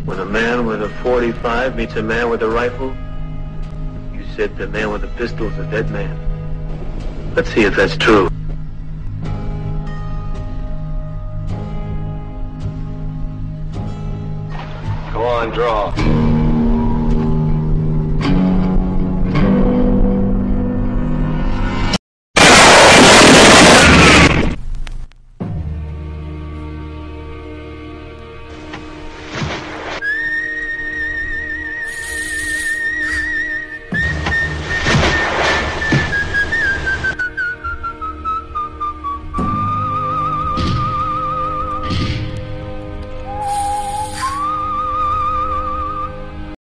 When a man with a .45 meets a man with a rifle, you said the man with a pistol is a dead man. Let's see if that's true. Go on, draw.